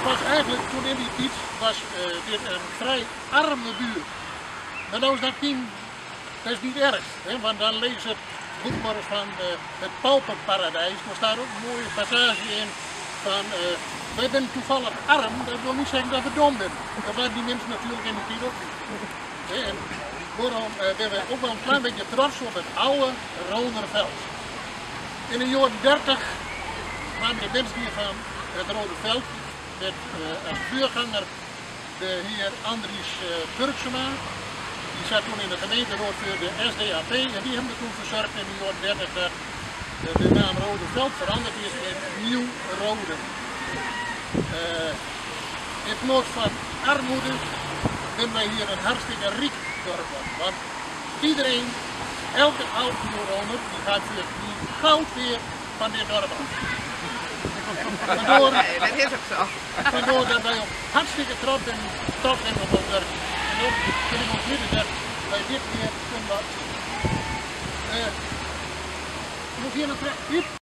was eigenlijk toen in die tijd dit een vrij arme buurt. Maar nou is dat is niet erg, hè, want dan lees het boek maar eens van het pauperparadijs. Er staat ook een mooie passage in van wij zijn toevallig arm, dat wil niet zeggen dat we dom zijn. Dat waren die mensen natuurlijk in die tijd ook niet. Hè, en daarom zijn we ook wel een klein beetje trots op het oude Roderveld. In de jaren 30 kwamen de mensen hier van het Roderveld met als vuurganger de heer Andries Burksema. Die zat toen in de gemeenteraad voor de SDAP en die hebben er toen verzorgd in de jaren 30 dat de naam Roderveld veranderd is in Nieuw Roden. In plaats van armoede hebben wij hier een hartstikke riek dorp. Want iedereen, elke oude Nieuwroner, die gaat weer die goud weer van dit dorp af. Vandoor, dat is ook zo. Vandoor dat wij ook hartstikke trots zijn op ons dorp. En ook kun ik ons midden dat wij dit weer kunnen laten zien. Moet hier nog terug?